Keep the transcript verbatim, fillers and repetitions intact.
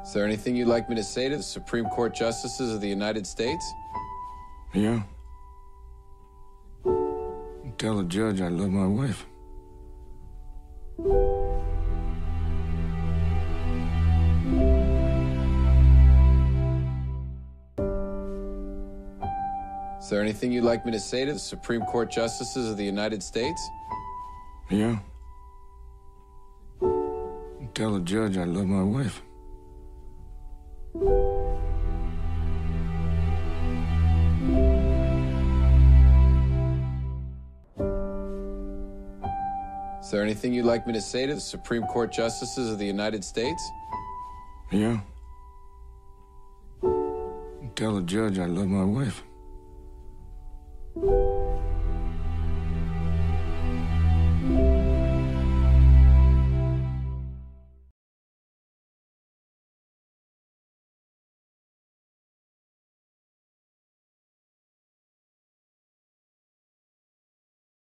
Is there anything you'd like me to say to the Supreme Court Justices of the United States? Yeah. Tell the judge I love my wife. Is there anything you'd like me to say to the Supreme Court Justices of the United States? Yeah. Tell the judge I love my wife. Is there anything you'd like me to say to the Supreme Court Justices of the United States? Yeah. Tell the judge I love my wife.